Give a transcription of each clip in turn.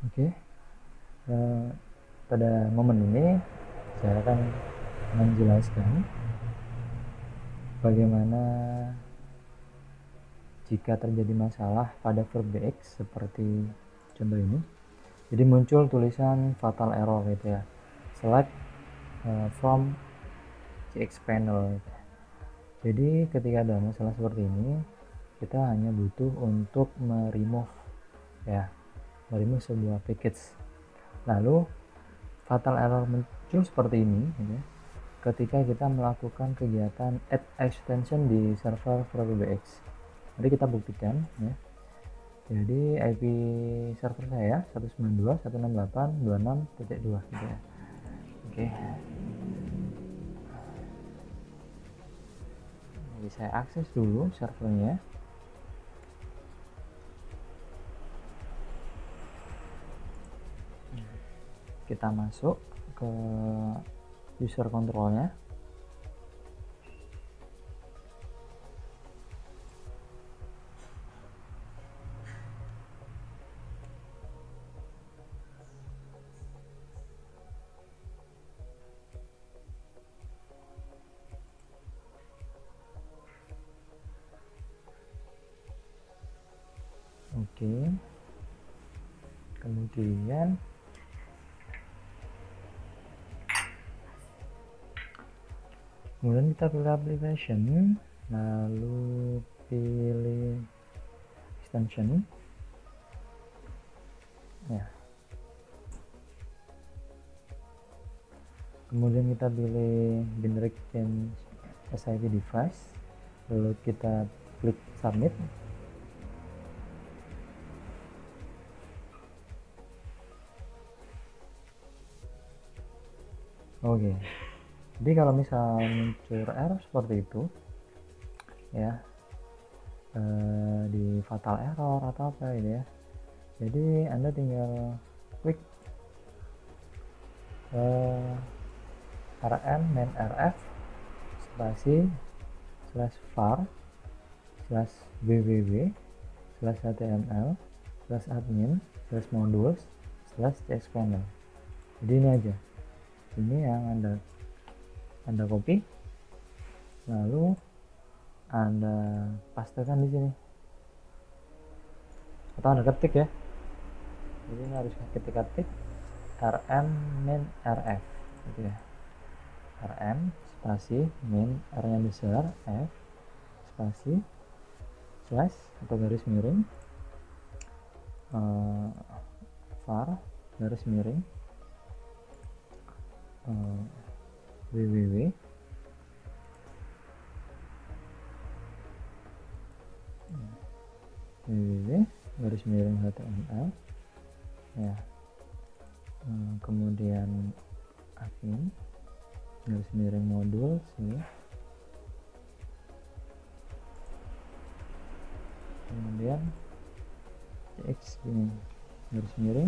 Oke, pada momen ini saya akan menjelaskan bagaimana jika terjadi masalah pada verb BX seperti contoh ini. Jadi muncul tulisan fatal error gitu ya. Select from CX panel gitu. Jadi ketika ada masalah seperti ini, kita hanya butuh untuk meremove sebuah package. Lalu fatal error muncul seperti ini gitu ya, ketika kita melakukan kegiatan add extension di server VerbBX. Mari kita buktikan ya. Jadi IP server saya 192.168.26.2 gitu ya. Oke. Jadi saya akses dulu servernya. Kita masuk ke user controlnya. Oke. Kemudian kita pilih application, lalu pilih extension ya. Kemudian kita pilih binary change SIP device, lalu kita klik submit. Oke. Jadi kalau misal muncul error seperti itu ya, di fatal error atau apa gitu ya, jadi Anda tinggal klik rm main rf spasi /var /www/html /admin /modules /cxpanel. Jadi ini aja, ini yang anda copy, lalu Anda pastekan di sini atau Anda ketik ya. Jadi ini harus ketik rm main rf gitu ya. Rm spasi main, R nya besar, f spasi slash atau garis miring var garis miring www garis miring html ya, kemudian admin garis miring modul sini, kemudian cx gini garis miring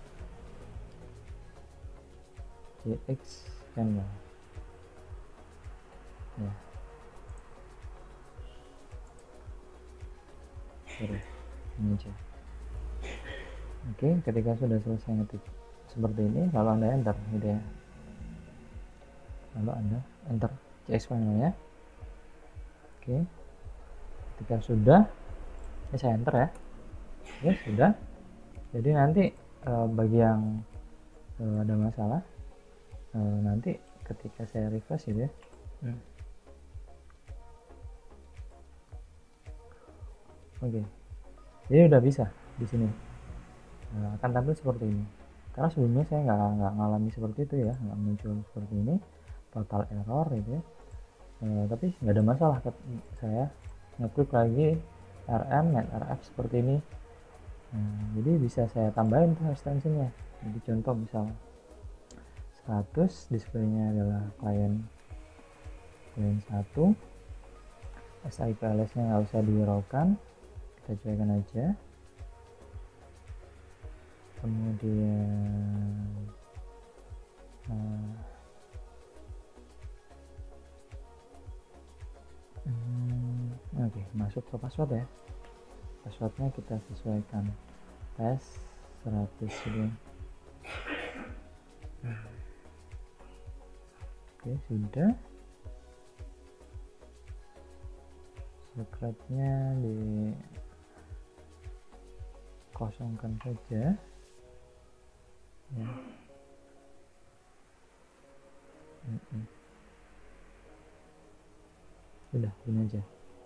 cx panel ya. Terus ini aja. Oke, ketika sudah selesai ngetik seperti ini, lalu Anda enter gitu ya. Lalu Anda enter CX panelnya. Oke. Ketika sudah, ini saya enter ya. Oke, sudah. Jadi nanti bagi yang ada masalah, nanti ketika saya refresh gitu ya. Oke. Jadi udah bisa di sini. Akan tampil seperti ini. Karena sebelumnya saya nggak ngalami seperti itu ya, nggak muncul seperti ini, total error gitu ya. Tapi nggak ada masalah, saya ngeklik lagi rm main rf seperti ini. Jadi bisa saya tambahin tuh extensionnya. Jadi contoh misal 100, displaynya adalah klien 1, SIPLS nya nggak usah dihiraukan, kita cuekan aja. Kemudian oke, masuk ke password ya. Passwordnya kita sesuaikan tes 100 gitu ya. Oke, sudah. Secretnya dikosongkan saja ya. Sudah, ini aja.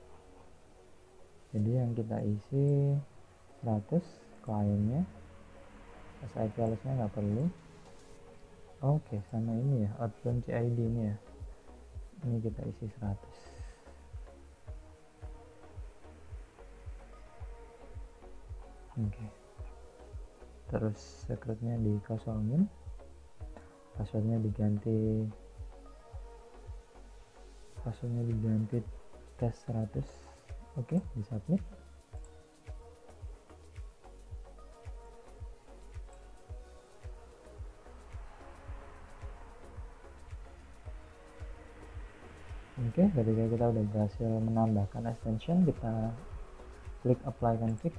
Jadi yang kita isi 100 kliennya, SIP alasnya nggak perlu. Oke, sama ini ya, outbound CID ini ya, ini kita isi 100. Oke, terus secretnya dikosongin, passwordnya diganti tes 100. Oke, di submit. Oke, ketika kita udah berhasil menambahkan extension, kita klik apply config.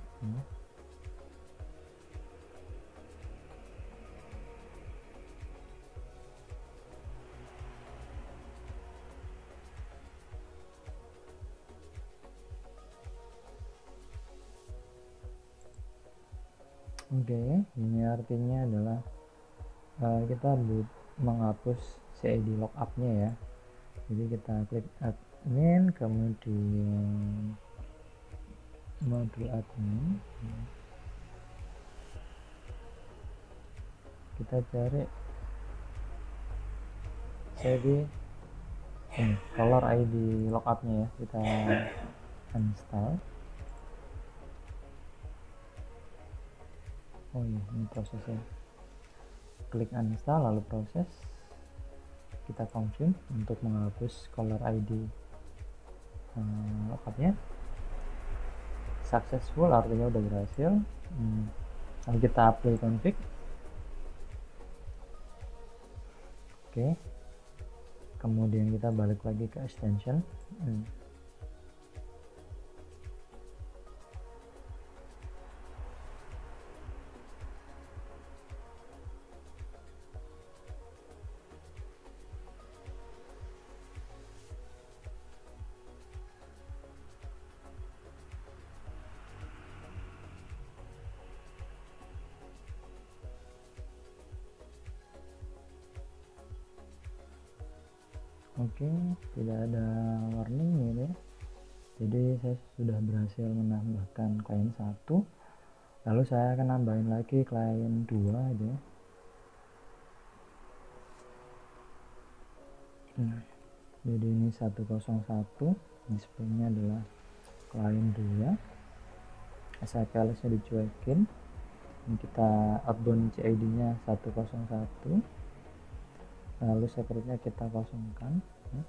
Oke, ini artinya adalah kita menghapus CID lookup-nya ya. Jadi kita klik admin, kemudian modul admin, kita cari CID caller ID lookup-nya ya, kita install. Oh iya, ini prosesnya. Klik uninstall, lalu proses. Kita confirm untuk menghapus caller ID lookupnya. Successful, artinya udah berhasil. Lalu kita apply config. Oke. Kemudian kita balik lagi ke extension. Oke, tidak ada warning ini. Jadi saya sudah berhasil menambahkan klien 1. Lalu saya akan nambahin lagi klien 2 gitu ya. Jadi ini 101, displaynya adalah klien 2. SIP alasnya dicuekin. Ini kita outbound CID nya 101. Lalu secretnya kita kosongkan ya.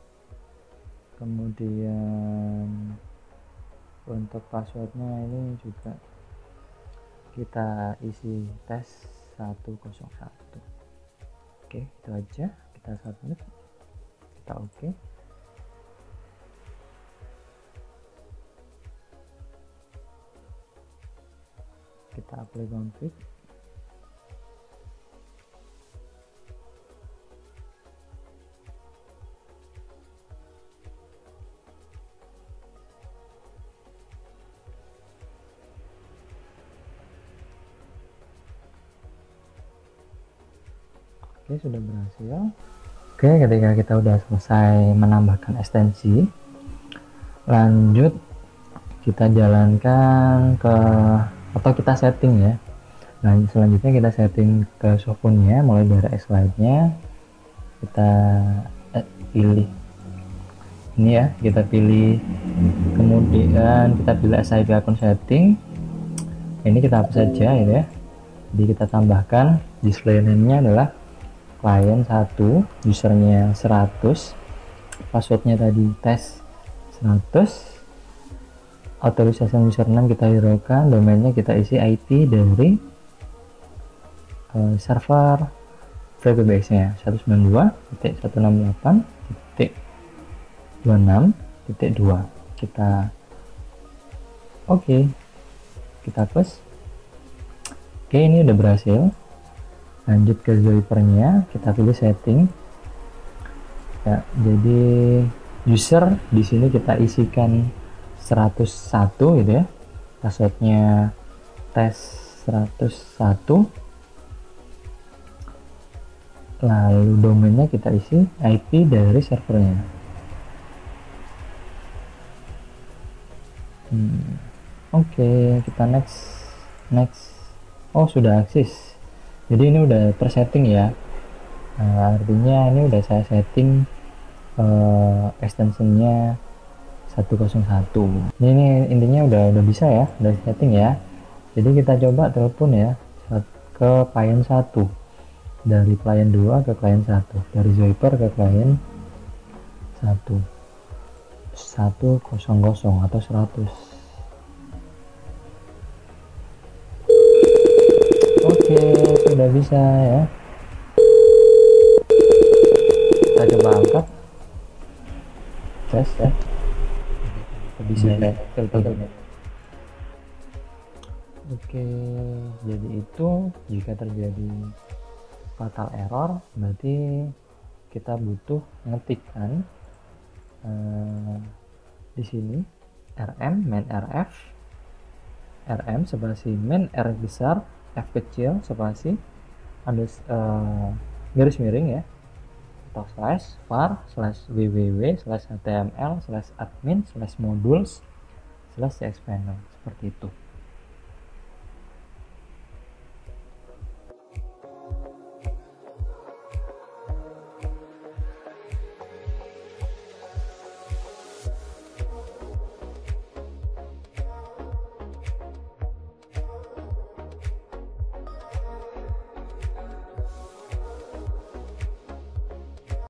Kemudian untuk passwordnya ini juga kita isi tes 101. Oke, itu aja, kita submit, kita oke. Kita apply config. Oke, sudah berhasil. Oke, ketika kita udah selesai menambahkan ekstensi, lanjut kita jalankan ke, atau kita setting ya. Nah, selanjutnya kita setting ke Sofun-nya, mulai dari slide-nya kita pilih ini ya, kita pilih, kemudian kita pilih SIP akun setting. Ini kita hapus saja ya. Jadi kita tambahkan display name-nya adalah klien 1, usernya 100, passwordnya tadi tes 100, authorization username kita hiraukan, domainnya kita isi IP dari server VPBX nya 192.168.26.2. kita oke, kita plus. Oke, ini udah berhasil. Lanjut ke Zoipernya, kita pilih setting. Ya, jadi user di sini kita isikan 101 gitu ya. Passwordnya tes 101. Lalu domainnya kita isi IP dari servernya. Oke, kita next. Oh, sudah akses. Jadi ini udah tersetting ya. Artinya ini udah saya setting extensionnya 101. Ini intinya udah bisa ya, udah setting ya. Jadi kita coba telepon ya ke klien 1, dari klien 2 ke klien 1, dari Zoiper ke klien 100 atau 100. Oke, sudah bisa ya. Kita coba angkat. Tes ya. Bisa ya. Oke, jadi itu jika terjadi fatal error berarti kita butuh ngetikkan di sini main rm spasi main r besar f kecil spasi ada garis miring ya, atau slash var slash www slash html slash admin slash modules slash cxpanel, seperti itu.